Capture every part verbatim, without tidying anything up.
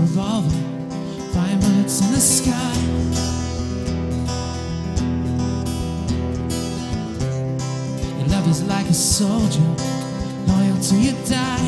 revolver, firing bullets in the sky. Your love is like a soldier, loyal till you die.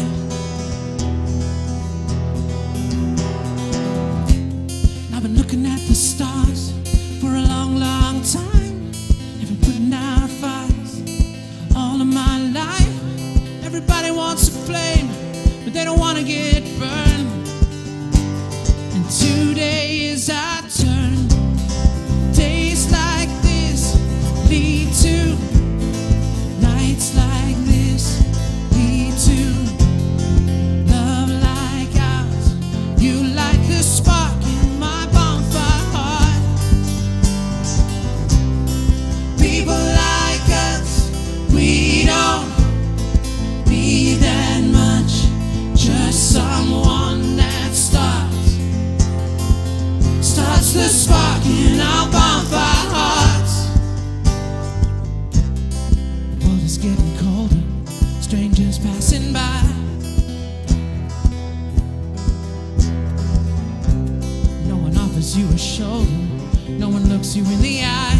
I've been looking at the stars for a long, long time. Never putting out fires all of my life. Everybody wants a flame, but they don't want to get burned. And today is our turn. Days like this lead to nights like this, lead to love like ours. You light the spark in my bonfire heart. People like us, we don't need that much, just someone that starts, starts the spark in our bonfire hearts. The world is getting colder, strangers passing by. No one offers you a shoulder, no one looks you in the eye.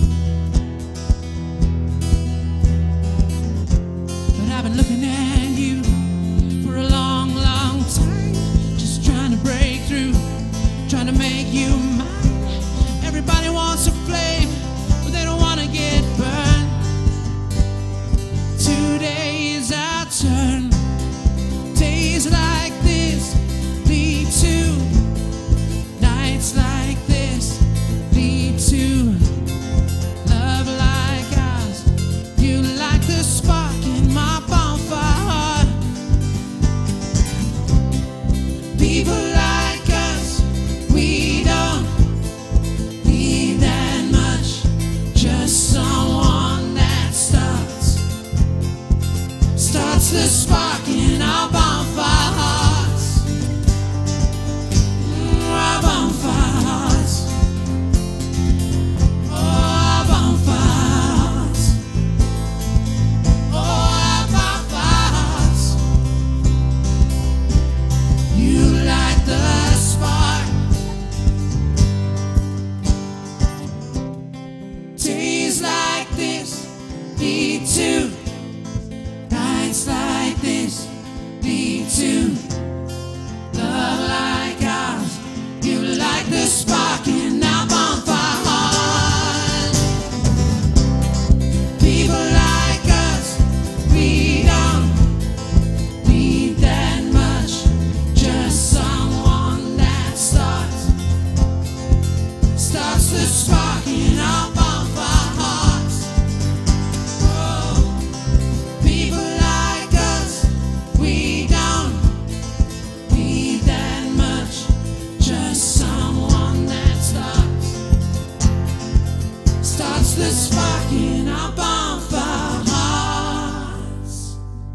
But I've been looking at you for a long, long time, just trying to break through, trying to make you mine. Everybody wants a flame, but they don't want to get burned. Today is our turn. Days like this lead to nights like this, lead to love like ours. You like the spark in my bonfire heart. People like us, we don't need that much, just someone that starts, starts the spark in our bonfire hearts. Mm, our bonfire hearts. Oh, our bonfire hearts. Oh, our bonfire hearts. You light the spark. Days like this lead to nights like this, lead to love like ours. You light the spark in our bonfire heart. People like us, we don't need that much, just someone that starts, starts the spark in our bonfire hearts. Oh, people like us, we don't need that much, just someone that starts, starts the spark in our bonfire hearts.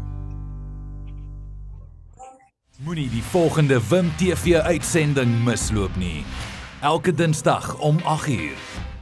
Moenie die volgende Wim T V uitsending misloop nie. Elke Dinsdag om agt uur.